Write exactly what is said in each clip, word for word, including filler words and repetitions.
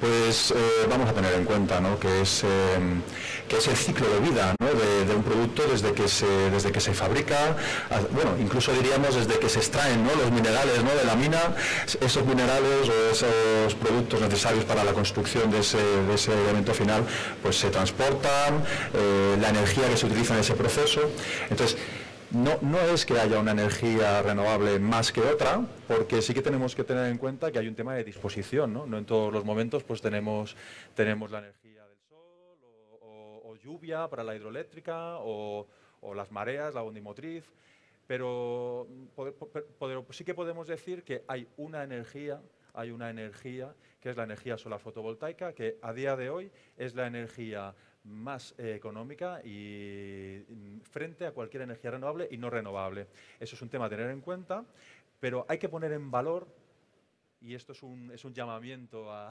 pues eh, vamos a tener en cuenta, ¿no?, que es, eh, que es el ciclo de vida, ¿no?, de, de un producto desde que se, desde que se fabrica, a, bueno, incluso diríamos desde que se extraen, ¿no?, los minerales, ¿no?, de la mina, esos minerales o esos productos necesarios para la construcción de ese, de ese elemento final, pues se transportan, eh, la energía que se utiliza en ese proceso. Entonces, No, no es que haya una energía renovable más que otra, porque sí que tenemos que tener en cuenta que hay un tema de disposición, ¿no? No en todos los momentos pues tenemos, tenemos la energía del sol o, o, o lluvia para la hidroeléctrica o, o las mareas, la ondimotriz, pero poder, poder, sí que podemos decir que hay una energía, hay una energía que es la energía solar fotovoltaica, que a día de hoy es la energía más eh, económica y frente a cualquier energía renovable y no renovable. Eso es un tema a tener en cuenta, pero hay que poner en valor, y esto es un, es un llamamiento a,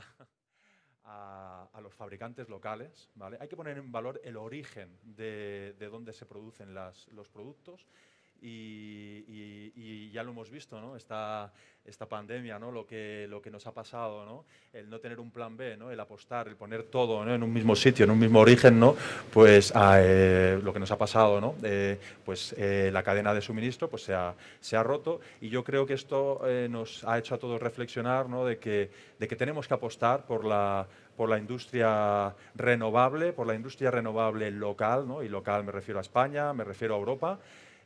a, a los fabricantes locales, ¿vale? Hay que poner en valor el origen de, de dónde se producen las, los productos. Y, y, y ya lo hemos visto, ¿no? Esta, esta pandemia, ¿no?, lo que, lo que nos ha pasado, ¿no?, el no tener un plan B, ¿no?, el apostar, el poner todo, ¿no?, en un mismo sitio, en un mismo origen, ¿no?, pues a, eh, lo que nos ha pasado, ¿no?, eh, pues eh, la cadena de suministro pues se ha, se ha roto, y yo creo que esto eh, nos ha hecho a todos reflexionar, ¿no?, de que, de que tenemos que apostar por la, por la industria renovable, por la industria renovable local, ¿no?, y local me refiero a España, me refiero a Europa,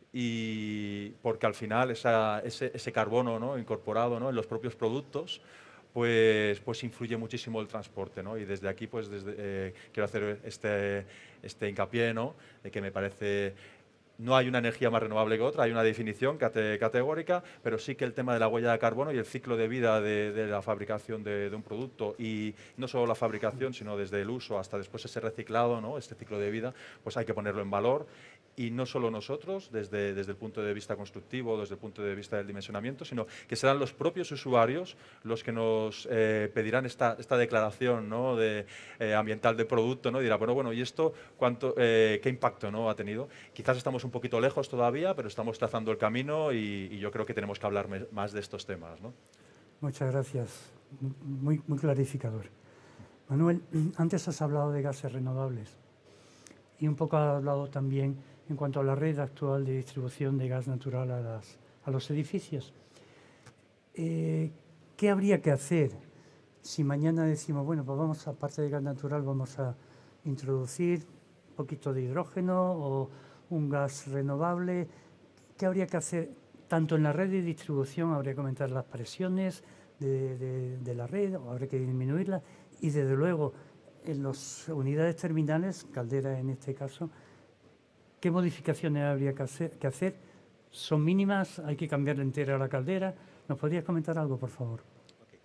y porque al final esa, ese, ese carbono, ¿no?, incorporado, ¿no?, en los propios productos, pues, pues influye muchísimo el transporte, ¿no? Y desde aquí pues desde, eh, quiero hacer este, este hincapié, ¿no?, de que me parece... No hay una energía más renovable que otra, hay una definición cate, categórica, pero sí que el tema de la huella de carbono y el ciclo de vida de, de la fabricación de, de un producto, y no solo la fabricación, sino desde el uso hasta después ese reciclado, ¿no?, este ciclo de vida, pues hay que ponerlo en valor. Y no solo nosotros, desde, desde el punto de vista constructivo, desde el punto de vista del dimensionamiento, sino que serán los propios usuarios los que nos eh, pedirán esta, esta declaración, ¿no?, de, eh, ambiental del producto, ¿no? Y dirá, bueno, bueno, ¿y esto cuánto, eh, qué impacto, ¿no?, ha tenido? Quizás estamos un poquito lejos todavía, pero estamos trazando el camino y, y yo creo que tenemos que hablar más de estos temas, ¿no? Muchas gracias. Muy, muy clarificador. Manuel, antes has hablado de gases renovables y un poco has hablado también en cuanto a la red actual de distribución de gas natural a, las, a los edificios. Eh, ¿Qué habría que hacer si mañana decimos, bueno, pues vamos, aparte de gas natural, vamos a introducir un poquito de hidrógeno o un gas renovable? ¿Qué habría que hacer tanto en la red de distribución? Habría que aumentar las presiones de, de, de la red, o habría que disminuirlas, y desde luego en las unidades terminales, calderas en este caso, ¿qué modificaciones habría que hacer, que hacer? ¿Son mínimas? ¿Hay que cambiar entera la caldera? ¿Nos podrías comentar algo, por favor? Okay.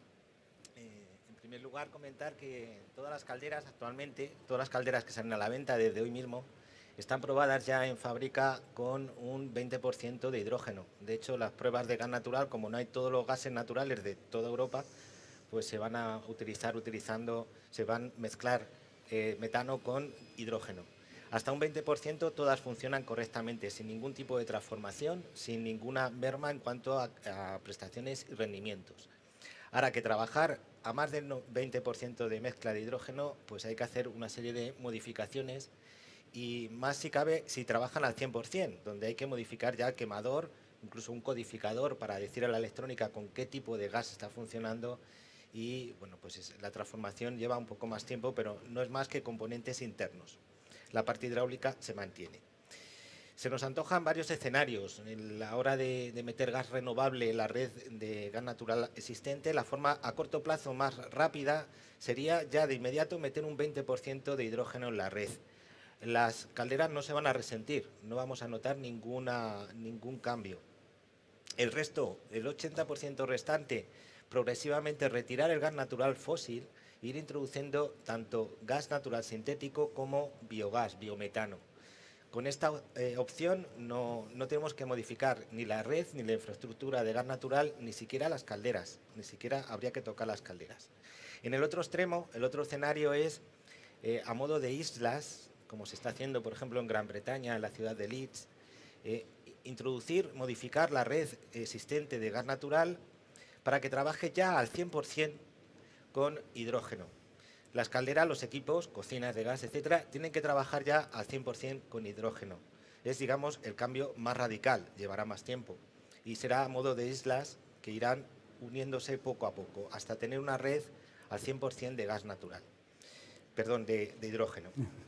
Eh, en primer lugar, comentar que todas las calderas actualmente, todas las calderas que salen a la venta desde hoy mismo, están probadas ya en fábrica con un veinte por ciento de hidrógeno. De hecho, las pruebas de gas natural, como no hay todos los gases naturales de toda Europa, pues se van a utilizar utilizando, se van a mezclar eh, metano con hidrógeno. Hasta un veinte por ciento todas funcionan correctamente, sin ningún tipo de transformación, sin ninguna merma en cuanto a, a prestaciones y rendimientos. Ahora, que trabajar a más del veinte por ciento de mezcla de hidrógeno, pues hay que hacer una serie de modificaciones, y más si cabe si trabajan al cien por cien, donde hay que modificar ya el quemador, incluso un codificador para decir a la electrónica con qué tipo de gas está funcionando. Y bueno, pues es, la transformación lleva un poco más tiempo, pero no es más que componentes internos. La parte hidráulica se mantiene. Se nos antojan varios escenarios. En la hora de, de meter gas renovable en la red de gas natural existente, la forma a corto plazo más rápida sería ya de inmediato meter un veinte por ciento de hidrógeno en la red. Las calderas no se van a resentir, no vamos a notar ninguna, ningún cambio. El resto, el ochenta por ciento restante, progresivamente retirar el gas natural fósil e ir introduciendo tanto gas natural sintético como biogás, biometano. Con esta eh, opción no, no tenemos que modificar ni la red ni la infraestructura de gas natural, ni siquiera las calderas, ni siquiera habría que tocar las calderas. En el otro extremo, el otro escenario es eh, a modo de islas, como se está haciendo, por ejemplo, en Gran Bretaña, en la ciudad de Leeds, eh, introducir, modificar la red existente de gas natural para que trabaje ya al cien por cien con hidrógeno. Las calderas, los equipos, cocinas de gas, etcétera, tienen que trabajar ya al cien por cien con hidrógeno. Es, digamos, el cambio más radical, llevará más tiempo y será a modo de islas que irán uniéndose poco a poco hasta tener una red al cien por cien de gas natural, perdón, de, de hidrógeno.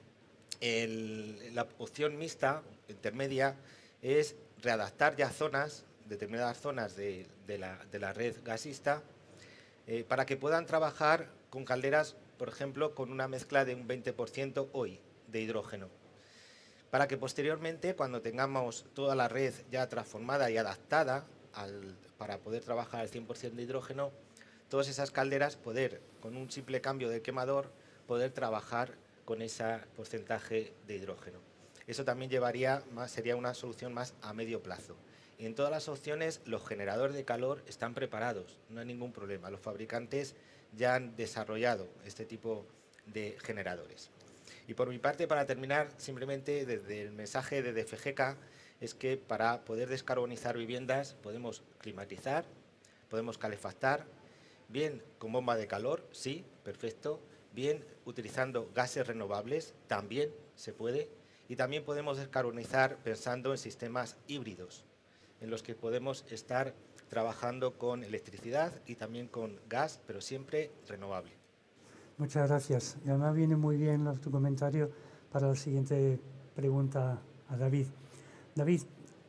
El, la opción mixta, intermedia, es readaptar ya zonas, determinadas zonas de, de, la, de la red gasista, eh, para que puedan trabajar con calderas, por ejemplo, con una mezcla de un veinte por ciento hoy de hidrógeno, para que posteriormente, cuando tengamos toda la red ya transformada y adaptada al, para poder trabajar al cien por cien de hidrógeno, todas esas calderas poder, con un simple cambio de quemador, poder trabajar con ese porcentaje de hidrógeno. Eso también llevaría más, sería una solución más a medio plazo. Y en todas las opciones, los generadores de calor están preparados, no hay ningún problema. Los fabricantes ya han desarrollado este tipo de generadores. Y por mi parte, para terminar, simplemente desde el mensaje de D F G K es que para poder descarbonizar viviendas podemos climatizar, podemos calefactar, bien con bomba de calor, sí, perfecto, bien utilizando gases renovables, también se puede, y también podemos descarbonizar pensando en sistemas híbridos, en los que podemos estar trabajando con electricidad y también con gas, pero siempre renovable. Muchas gracias. Y además viene muy bien tu comentario para la siguiente pregunta a David. David,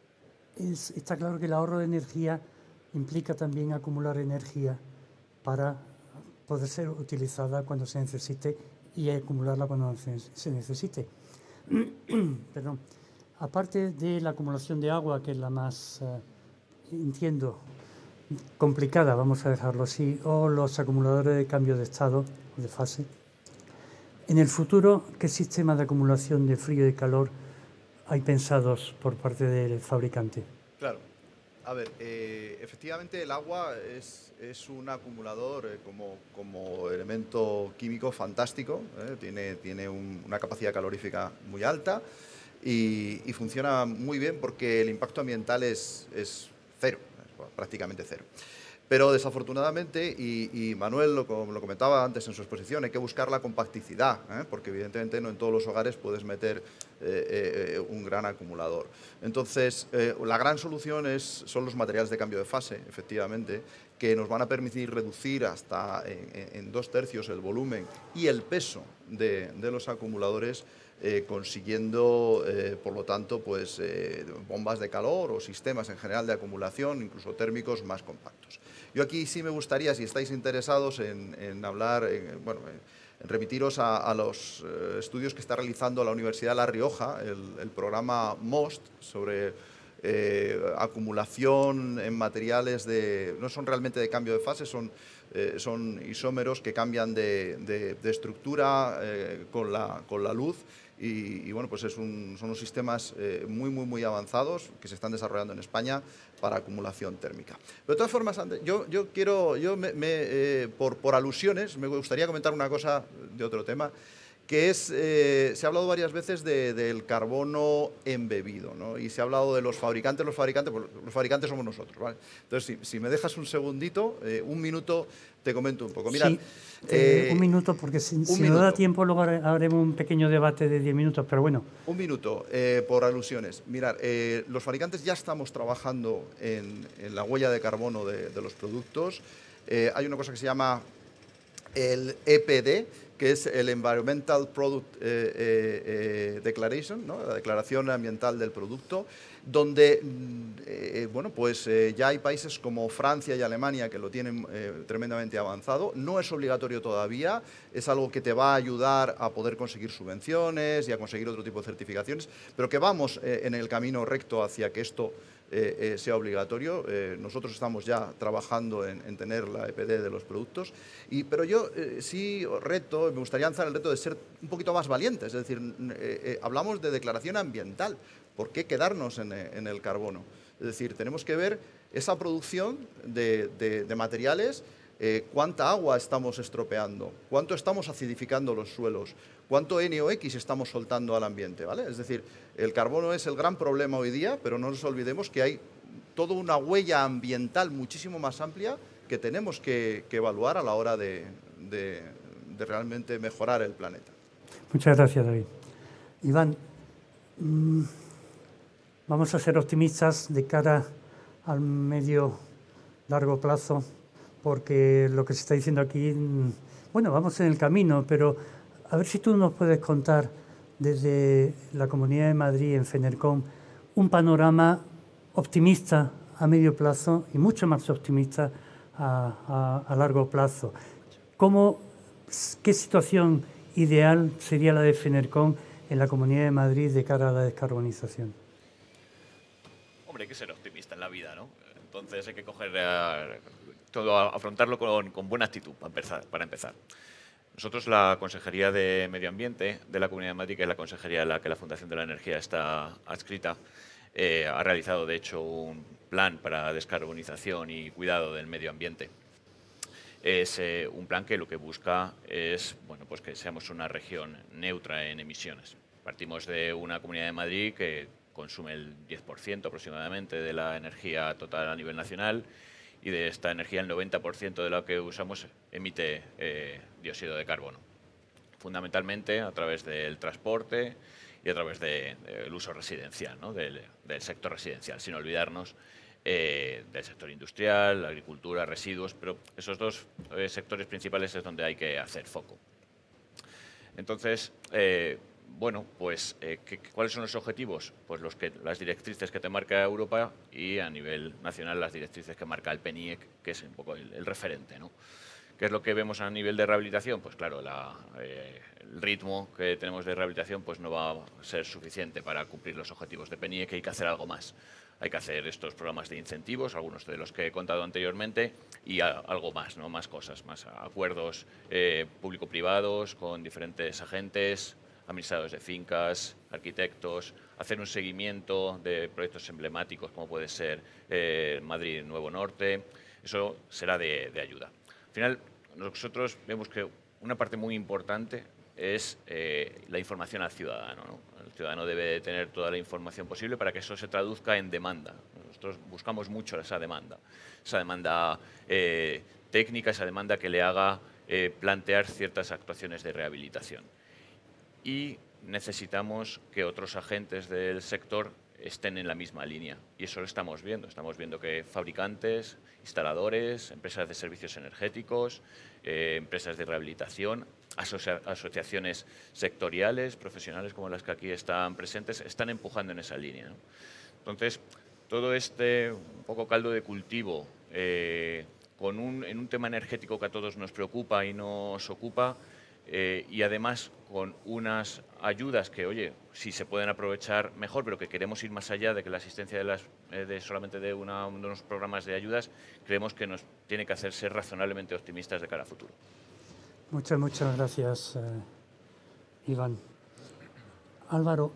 es, está claro que el ahorro de energía implica también acumular energía para poder ser utilizada cuando se necesite y acumularla cuando se necesite. Perdón. Aparte de la acumulación de agua, que es la más, uh, entiendo, complicada, vamos a dejarlo así, o los acumuladores de cambio de estado, de fase, en el futuro, ¿qué sistema de acumulación de frío y calor hay pensados por parte del fabricante? Claro. A ver, eh, efectivamente el agua es, es un acumulador eh, como, como elemento químico fantástico, eh, tiene, tiene un, una capacidad calorífica muy alta y, y funciona muy bien porque el impacto ambiental es, es cero, es prácticamente cero. Pero desafortunadamente, y, y Manuel lo, lo comentaba antes en su exposición, hay que buscar la compacticidad, ¿eh? porque evidentemente no en todos los hogares puedes meter eh, eh, un gran acumulador. Entonces, eh, la gran solución es, son los materiales de cambio de fase, efectivamente, que nos van a permitir reducir hasta en, en dos tercios el volumen y el peso de, de los acumuladores, Eh, consiguiendo, eh, por lo tanto, pues, eh, bombas de calor o sistemas en general de acumulación, incluso térmicos, más compactos. Yo aquí sí me gustaría, si estáis interesados en, en hablar, en, bueno, en remitiros a, a los eh, estudios que está realizando la Universidad de La Rioja, el, el programa MOST, sobre eh, acumulación en materiales de, no son realmente de cambio de fase, son Eh, son isómeros que cambian de, de, de estructura eh, con, la, con la luz y, y bueno, pues es un, son unos sistemas eh, muy, muy, muy avanzados que se están desarrollando en España para acumulación térmica. Pero de todas formas, yo, yo quiero, yo me, me, eh, por, por alusiones, me gustaría comentar una cosa de otro tema, que es, eh, se ha hablado varias veces de, del carbono embebido, ¿no? Y se ha hablado de los fabricantes, los fabricantes, pues los fabricantes somos nosotros, ¿vale? Entonces, si, si me dejas un segundito, eh, un minuto, te comento un poco. Mirad, sí, eh, un minuto, porque si, si no da tiempo, luego haremos un pequeño debate de diez minutos, pero bueno. Un minuto, eh, por alusiones. Mirad, eh, los fabricantes ya estamos trabajando en, en la huella de carbono de, de los productos. Eh, hay una cosa que se llama el E P D, que es el Environmental Product eh, eh, Declaration, ¿no? La declaración ambiental del producto, donde eh, bueno, pues, eh, ya hay países como Francia y Alemania que lo tienen eh, tremendamente avanzado. No es obligatorio todavía, es algo que te va a ayudar a poder conseguir subvenciones y a conseguir otro tipo de certificaciones, pero que vamos eh, en el camino recto hacia que esto Eh, eh, sea obligatorio. Eh, nosotros estamos ya trabajando en, en tener la E P D de los productos, y, pero yo eh, sí reto, me gustaría lanzar el reto de ser un poquito más valientes, es decir, eh, eh, hablamos de declaración ambiental, ¿por qué quedarnos en, en el carbono? Es decir, tenemos que ver esa producción de, de, de materiales, eh, cuánta agua estamos estropeando, cuánto estamos acidificando los suelos, cuánto N O X estamos soltando al ambiente, ¿vale? Es decir, el carbono es el gran problema hoy día, pero no nos olvidemos que hay toda una huella ambiental muchísimo más amplia que tenemos que, que evaluar a la hora de, de, de realmente mejorar el planeta. Muchas gracias, David. Iván, mmm, vamos a ser optimistas de cara al medio largo plazo, porque lo que se está diciendo aquí, bueno, vamos en el camino, pero a ver si tú nos puedes contar desde la Comunidad de Madrid en FENERCOM un panorama optimista a medio plazo y mucho más optimista a, a, a largo plazo. ¿Cómo, qué situación ideal sería la de FENERCOM en la Comunidad de Madrid de cara a la descarbonización? Hombre, hay que ser optimista en la vida, ¿no? Entonces hay que coger eh, todo, afrontarlo con, con buena actitud para empezar, para empezar. Nosotros, la Consejería de Medio Ambiente de la Comunidad de Madrid, que es la consejería a la que la Fundación de la Energía está adscrita, eh, ha realizado, de hecho, un plan para descarbonización y cuidado del medio ambiente. Es eh, un plan que lo que busca es, bueno, pues que seamos una región neutra en emisiones. Partimos de una Comunidad de Madrid que consume el diez por ciento aproximadamente de la energía total a nivel nacional, y de esta energía el noventa por ciento de la que usamos emite eh, dióxido de carbono, fundamentalmente a través del transporte y a través del de, de uso residencial, ¿no? del, del sector residencial, sin olvidarnos eh, del sector industrial, la agricultura, residuos, pero esos dos eh, sectores principales es donde hay que hacer foco. Entonces, eh, bueno, pues, eh, ¿qué, ¿cuáles son los objetivos? Pues los que, las directrices que te marca Europa y a nivel nacional las directrices que marca el P N I E C, que es un poco el, el referente, ¿no? ¿Qué es lo que vemos a nivel de rehabilitación? Pues claro, la, eh, el ritmo que tenemos de rehabilitación pues no va a ser suficiente para cumplir los objetivos de P N I E C, hay que hacer algo más. Hay que hacer estos programas de incentivos, algunos de los que he contado anteriormente, y a, algo más, ¿no? Más cosas, más acuerdos eh, público-privados con diferentes agentes, administradores de fincas, arquitectos, hacer un seguimiento de proyectos emblemáticos como puede ser eh, Madrid Nuevo Norte. Eso será de, de ayuda. Al final, nosotros vemos que una parte muy importante es eh, la información al ciudadano, ¿no? El ciudadano debe tener toda la información posible para que eso se traduzca en demanda. Nosotros buscamos mucho esa demanda, esa demanda eh, técnica, esa demanda que le haga eh, plantear ciertas actuaciones de rehabilitación. Y necesitamos que otros agentes del sector estén en la misma línea. Y eso lo estamos viendo. Estamos viendo que fabricantes, instaladores, empresas de servicios energéticos, eh, empresas de rehabilitación, asocia asociaciones sectoriales, profesionales como las que aquí están presentes, están empujando en esa línea, ¿no? Entonces, todo este un poco caldo de cultivo, eh, con un, en un tema energético que a todos nos preocupa y nos ocupa, Eh, y además con unas ayudas que, oye, si se pueden aprovechar mejor, pero que queremos ir más allá de que la asistencia de, las, eh, de solamente de, una, de unos programas de ayudas, creemos que nos tiene que hacer ser razonablemente optimistas de cara a futuro. Muchas, muchas gracias, eh, Iván. Álvaro,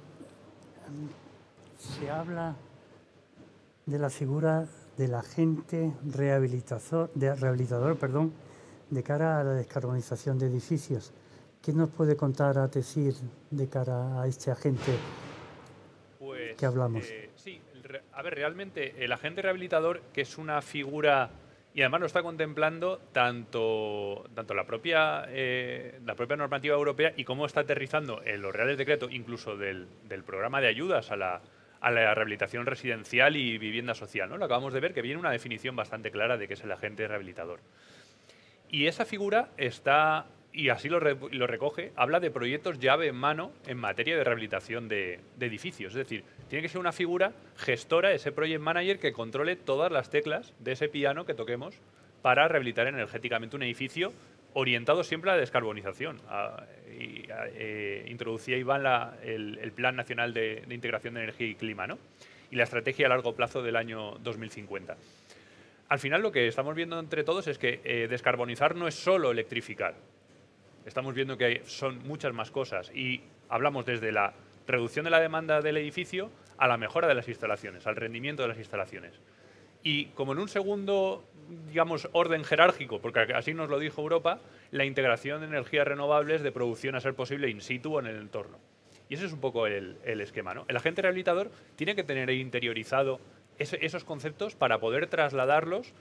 se habla de la figura del agente rehabilitador, de, rehabilitador perdón, de cara a la descarbonización de edificios. ¿Qué nos puede contar a decir de cara a este agente pues, que hablamos? Eh, sí, a ver, realmente el agente rehabilitador, que es una figura, y además lo está contemplando tanto, tanto la, propia, eh, la propia normativa europea y cómo está aterrizando en los reales decretos, incluso del, del programa de ayudas a la, a la rehabilitación residencial y vivienda social, ¿no? Lo acabamos de ver, que viene una definición bastante clara de qué es el agente rehabilitador. Y esa figura está, y así lo, re, lo recoge, habla de proyectos llave en mano en materia de rehabilitación de, de edificios. Es decir, tiene que ser una figura gestora, ese project manager, que controle todas las teclas de ese piano que toquemos para rehabilitar energéticamente un edificio, orientado siempre a la descarbonización. A, y, a, eh, introducía Iván la, el, el Plan Nacional de, de Integración de Energía y Clima, ¿no? Y la estrategia a largo plazo del año dos mil cincuenta. Al final lo que estamos viendo entre todos es que eh, descarbonizar no es solo electrificar. Estamos viendo que hay, son muchas más cosas y hablamos desde la reducción de la demanda del edificio a la mejora de las instalaciones, al rendimiento de las instalaciones. Y como en un segundo, digamos, orden jerárquico, porque así nos lo dijo Europa, la integración de energías renovables de producción a ser posible in situ o en el entorno. Y ese es un poco el, el esquema, ¿no? El agente rehabilitador tiene que tener interiorizado esos conceptos para poder trasladarlos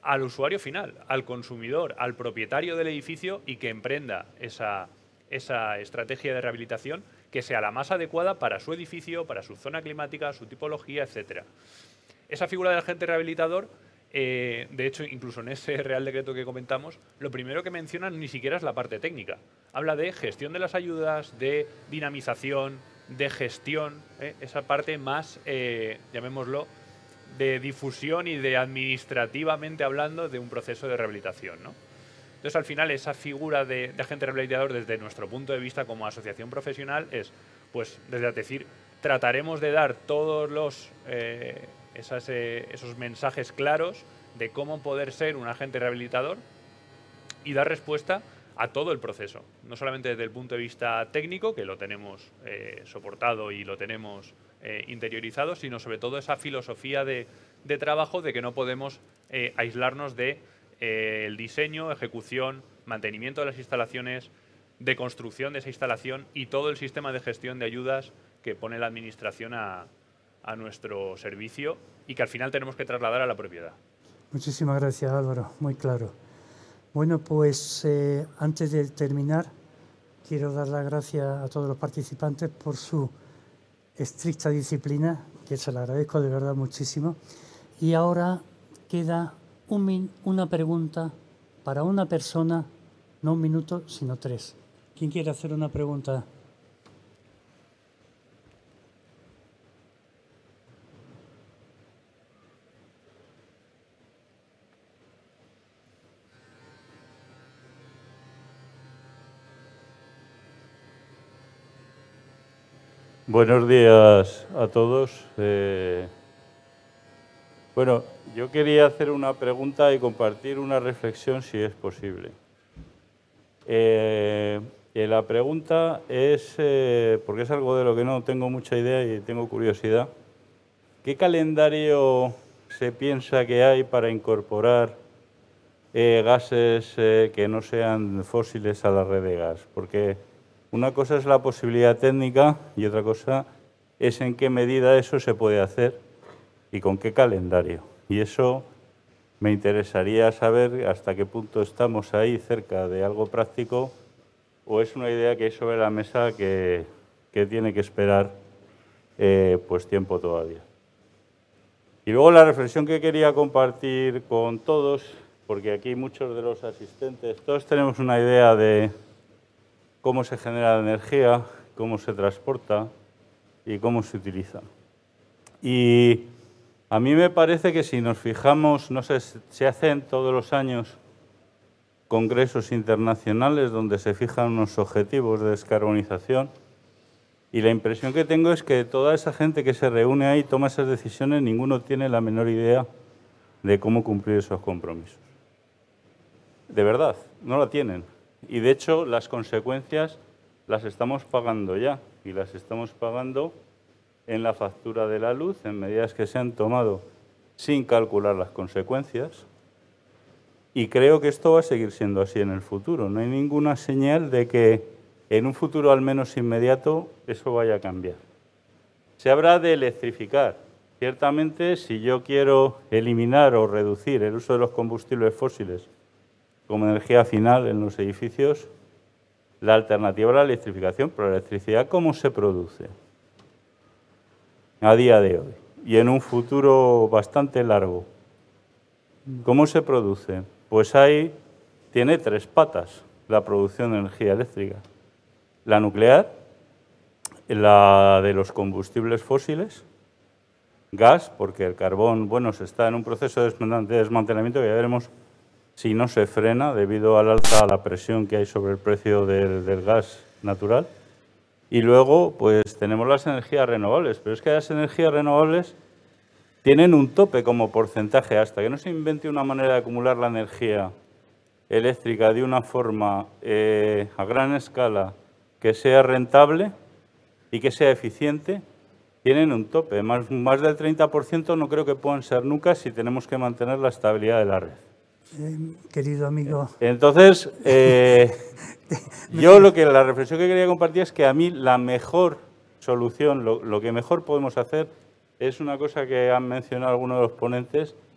al usuario final, al consumidor, al propietario del edificio y que emprenda esa, esa estrategia de rehabilitación que sea la más adecuada para su edificio, para su zona climática, su tipología, etcétera. Esa figura del agente rehabilitador, eh, de hecho, incluso en ese Real Decreto que comentamos, lo primero que mencionan ni siquiera es la parte técnica. Habla de gestión de las ayudas, de dinamización, de gestión, ¿eh? esa parte más, eh, llamémoslo, de difusión y de administrativamente hablando de un proceso de rehabilitación, ¿no? Entonces, al final, esa figura de, de agente rehabilitador, desde nuestro punto de vista como asociación profesional, es, pues, desde decir, trataremos de dar todos los, eh, esas, eh, esos mensajes claros de cómo poder ser un agente rehabilitador y dar respuesta a todo el proceso. No solamente desde el punto de vista técnico, que lo tenemos eh, soportado y lo tenemos eh, interiorizado, sino sobre todo esa filosofía de, de trabajo de que no podemos eh, aislarnos de Eh, el diseño, ejecución, mantenimiento de las instalaciones, de construcción de esa instalación y todo el sistema de gestión de ayudas que pone la Administración a, a nuestro servicio y que al final tenemos que trasladar a la propiedad. Muchísimas gracias, Álvaro, muy claro. Bueno, pues eh, antes de terminar, quiero dar las gracias a todos los participantes por su estricta disciplina, que se la agradezco de verdad muchísimo. Y ahora queda Un min, una pregunta para una persona, no un minuto, sino tres. ¿Quién quiere hacer una pregunta? Buenos días a todos. Eh, bueno, yo quería hacer una pregunta y compartir una reflexión, si es posible. Eh, y la pregunta es, eh, porque es algo de lo que no tengo mucha idea y tengo curiosidad, ¿qué calendario se piensa que hay para incorporar eh, gases eh, que no sean fósiles a la red de gas? Porque una cosa es la posibilidad técnica y otra cosa es en qué medida eso se puede hacer y con qué calendario. Y eso me interesaría saber hasta qué punto estamos ahí cerca de algo práctico o es una idea que hay sobre la mesa que, que tiene que esperar eh, pues tiempo todavía. Y luego la reflexión que quería compartir con todos, porque aquí muchos de los asistentes, todos tenemos una idea de cómo se genera la energía, cómo se transporta y cómo se utiliza. Y a mí me parece que si nos fijamos, no sé, se hacen todos los años congresos internacionales donde se fijan unos objetivos de descarbonización y la impresión que tengo es que toda esa gente que se reúne ahí y toma esas decisiones, ninguno tiene la menor idea de cómo cumplir esos compromisos. De verdad, no la tienen. Y de hecho las consecuencias las estamos pagando ya y las estamos pagando en la factura de la luz, en medidas que se han tomado sin calcular las consecuencias. Y creo que esto va a seguir siendo así en el futuro. No hay ninguna señal de que en un futuro al menos inmediato eso vaya a cambiar. Se habrá de electrificar. Ciertamente, si yo quiero eliminar o reducir el uso de los combustibles fósiles como energía final en los edificios, la alternativa es la electrificación. Pero la electricidad, ¿cómo se produce a día de hoy y en un futuro bastante largo? ¿Cómo se produce? Pues ahí tiene tres patas la producción de energía eléctrica. La nuclear, la de los combustibles fósiles, gas, porque el carbón, bueno, se está en un proceso de desmantelamiento que ya veremos si no se frena debido al alza a la presión que hay sobre el precio del, del gas natural. Y luego, pues tenemos las energías renovables, pero es que las energías renovables tienen un tope como porcentaje. Hasta que no se invente una manera de acumular la energía eléctrica de una forma eh, a gran escala que sea rentable y que sea eficiente, tienen un tope. Más, más del treinta por ciento no creo que puedan ser nunca si tenemos que mantener la estabilidad de la red. Eh, querido amigo. Entonces, eh, yo lo que la reflexión que quería compartir es que a mí la mejor solución, lo, lo que mejor podemos hacer es una cosa que han mencionado algunos de los ponentes,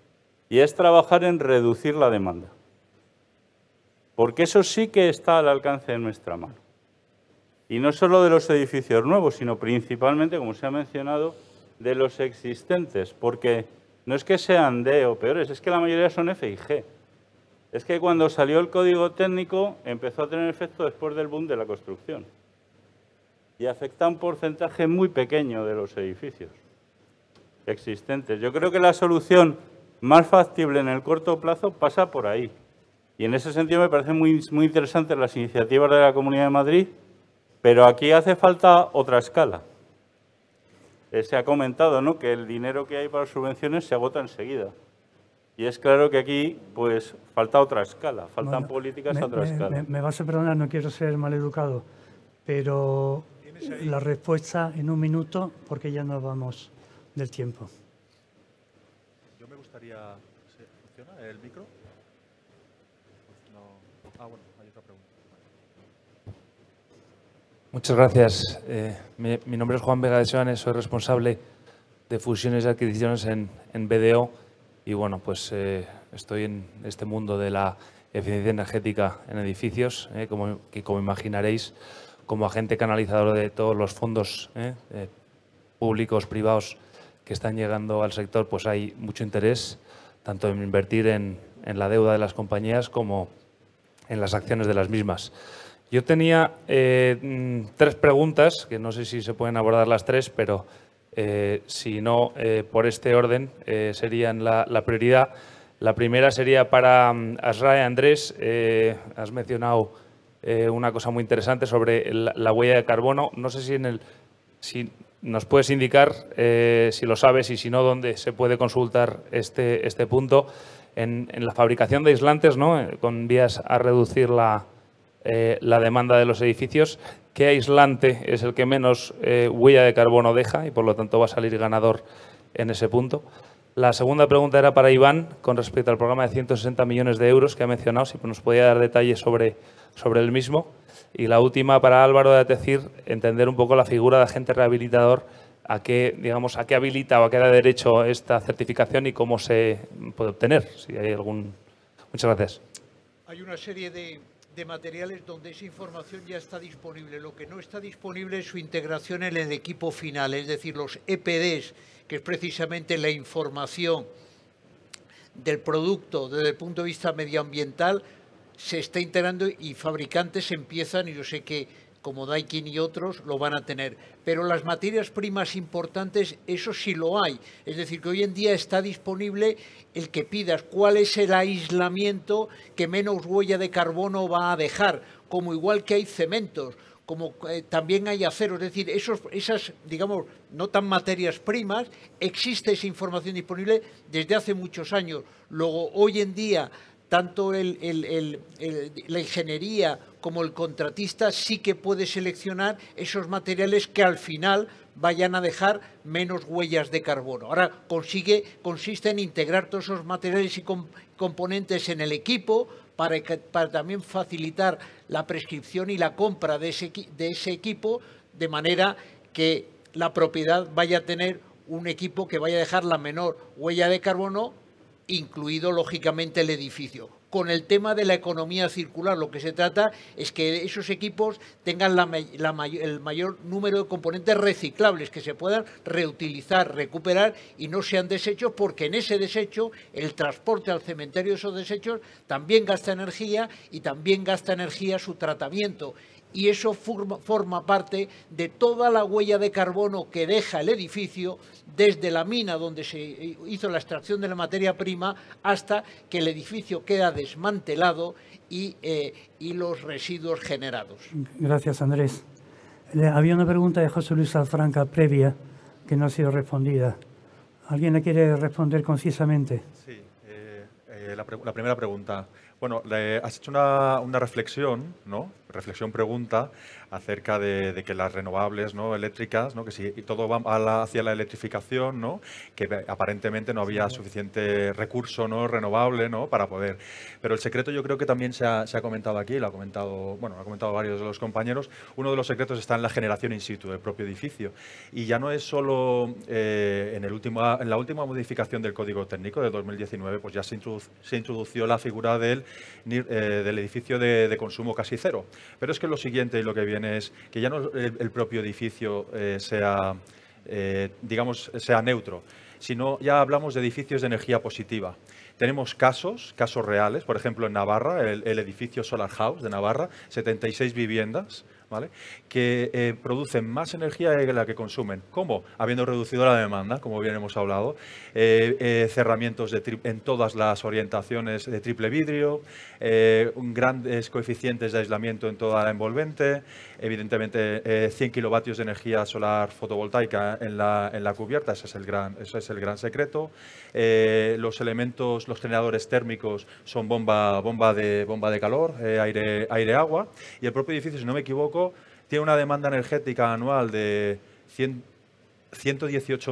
y es trabajar en reducir la demanda. Porque eso sí que está al alcance de nuestra mano. Y no solo de los edificios nuevos, sino principalmente, como se ha mencionado, de los existentes. Porque no es que sean D o peores, es que la mayoría son F y G. Es que cuando salió el código técnico empezó a tener efecto después del boom de la construcción. Y afecta a un porcentaje muy pequeño de los edificios existentes. Yo creo que la solución más factible en el corto plazo pasa por ahí. Y en ese sentido me parecen muy, muy interesantes las iniciativas de la Comunidad de Madrid, pero aquí hace falta otra escala. Eh, se ha comentado, ¿no?, que el dinero que hay para subvenciones se agota enseguida. Y es claro que aquí pues falta otra escala, faltan Bueno, políticas me, a otra me, escala. Me, me vas a perdonar, no quiero ser maleducado, pero la respuesta en un minuto, porque ya nos vamos del tiempo. Yo me gustaría... ¿se funciona el micro? No. Ah, bueno, hay otra pregunta. Muchas gracias. Eh, mi, mi nombre es Juan Vega de Sebanes, soy responsable de fusiones y adquisiciones en, en B D O y bueno, pues eh, estoy en este mundo de la eficiencia energética en edificios, eh, como, que como imaginaréis, como agente canalizador de todos los fondos eh, eh, públicos, privados que están llegando al sector, pues hay mucho interés tanto en invertir en, en la deuda de las compañías como en las acciones de las mismas. Yo tenía eh, tres preguntas, que no sé si se pueden abordar las tres, pero eh, si no, eh, por este orden eh, serían la, la prioridad. La primera sería para um, Azra y Andrés. Eh, has mencionado eh, una cosa muy interesante sobre la, la huella de carbono. No sé si, en el, si nos puedes indicar, eh, si lo sabes y si no, dónde se puede consultar este, este punto. En, en la fabricación de aislantes, ¿no?, con vías a reducir la... Eh, la demanda de los edificios, qué aislante es el que menos eh, huella de carbono deja y por lo tanto va a salir ganador en ese punto. La segunda pregunta era para Iván con respecto al programa de ciento sesenta millones de euros que ha mencionado, si nos podía dar detalles sobre, sobre el mismo. Y la última para Álvaro, de decir, entender un poco la figura de agente rehabilitador, a qué, digamos, a qué habilita o a qué da derecho esta certificación y cómo se puede obtener, si hay algún... Muchas gracias. Hay una serie de... de materiales donde esa información ya está disponible. Lo que no está disponible es su integración en el equipo final, es decir, los E P Ds, que es precisamente la información del producto desde el punto de vista medioambiental, se está integrando y fabricantes empiezan, y yo sé que como Daikin y otros lo van a tener. Pero las materias primas importantes, eso sí lo hay. Es decir, que hoy en día está disponible el que pidas cuál es el aislamiento que menos huella de carbono va a dejar, como igual que hay cementos, como eh, también hay acero. Es decir, esos, esas, digamos, no tan materias primas, existe esa información disponible desde hace muchos años. Luego, hoy en día, tanto el, el, el, el, la ingeniería como el contratista sí que puede seleccionar esos materiales que al final vayan a dejar menos huellas de carbono. Ahora consigue, consiste en integrar todos esos materiales y comp componentes en el equipo para, que, para también facilitar la prescripción y la compra de ese, de ese equipo, de manera que la propiedad vaya a tener un equipo que vaya a dejar la menor huella de carbono, incluido lógicamente el edificio. Con el tema de la economía circular, lo que se trata es que esos equipos tengan la, la, el mayor número de componentes reciclables, que se puedan reutilizar, recuperar y no sean desechos, porque en ese desecho, el transporte al cementerio de esos desechos también gasta energía y también gasta energía su tratamiento. Y eso forma, forma parte de toda la huella de carbono que deja el edificio, desde la mina donde se hizo la extracción de la materia prima hasta que el edificio queda desmantelado y, eh, y los residuos generados. Gracias, Andrés. Había una pregunta de José Luis Alfranca previa que no ha sido respondida. ¿Alguien le quiere responder concisamente? Sí. Eh, eh, Eh, la, pre- la primera pregunta. Bueno, le- has hecho una, una reflexión, ¿no? Reflexión-pregunta acerca de, de que las renovables, ¿no? Eléctricas, ¿no? Que si todo va a la- hacia la electrificación, ¿no? Que ve- aparentemente no había suficiente recurso, ¿no? Renovable, ¿no? Para poder. Pero el secreto yo creo que también se ha, se ha comentado aquí, lo ha comentado, bueno, lo ha comentado varios de los compañeros. Uno de los secretos está en la generación in situ del propio edificio. Y ya no es solo eh, en, el último, en la última modificación del Código Técnico de dos mil diecinueve, pues ya se, introdu- se introdució la figura del, ni- eh, del edificio de, de consumo casi cero. Pero es que lo siguiente y lo que viene es que ya no el, el propio edificio eh, sea, eh, digamos, sea neutro, sino ya hablamos de edificios de energía positiva. Tenemos casos, casos reales, por ejemplo en Navarra, el, el edificio Solar House de Navarra, setenta y seis viviendas, ¿vale? Que eh, producen más energía de la que consumen. ¿Cómo? Habiendo reducido la demanda, como bien hemos hablado, eh, eh, cerramientos de tri- en todas las orientaciones de triple vidrio, eh, un grandes coeficientes de aislamiento en toda la envolvente, evidentemente eh, cien kilovatios de energía solar fotovoltaica en la, en la cubierta, ese es el gran, ese es el gran secreto. Eh, los elementos, los generadores térmicos son bomba, bomba, de, bomba de calor, eh, aire, aire, agua, y el propio edificio, si no me equivoco, tiene una demanda energética anual de cien, ciento dieciocho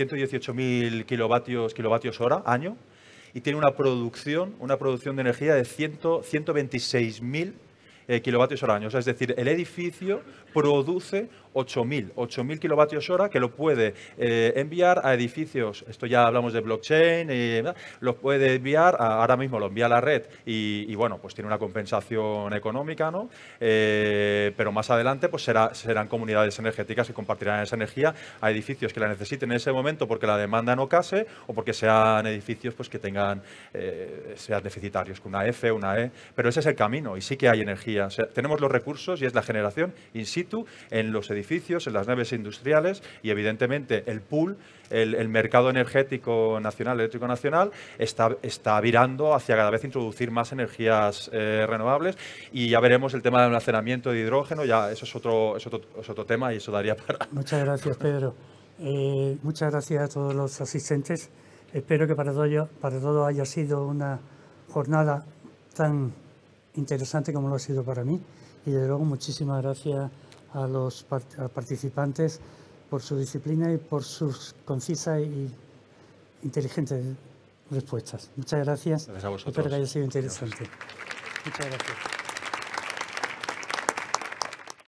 mil kilovatios, kilovatios hora año, y tiene una producción, una producción de energía de cien, ciento veintiséis mil eh, kilovatios hora año. O sea, es decir, el edificio produce ocho mil kilovatios hora que lo puede eh, enviar a edificios, esto ya hablamos de blockchain, y, lo puede enviar, a, ahora mismo lo envía a la red y, y bueno, pues tiene una compensación económica, ¿no? Eh, pero más adelante pues será, serán comunidades energéticas que compartirán esa energía a edificios que la necesiten en ese momento porque la demanda no case o porque sean edificios pues que tengan, eh, sean deficitarios, con una F, una E, pero ese es el camino y sí que hay energía. O sea, tenemos los recursos y es la generación in situ en los edificios, en las naves industriales y evidentemente el pool, el, el mercado energético nacional, eléctrico nacional, está, está virando hacia cada vez introducir más energías eh, renovables y ya veremos el tema del almacenamiento de hidrógeno, ya eso es otro, es otro, es otro tema y eso daría para... Muchas gracias, Pedro. Eh, muchas gracias a todos los asistentes. Espero que para todos para todo haya sido una jornada tan interesante como lo ha sido para mí y desde luego muchísimas gracias a los part- a participantes por su disciplina y por sus concisas y inteligentes respuestas. Muchas gracias. Gracias a vosotros. Espero que haya sido interesante. Muchas gracias.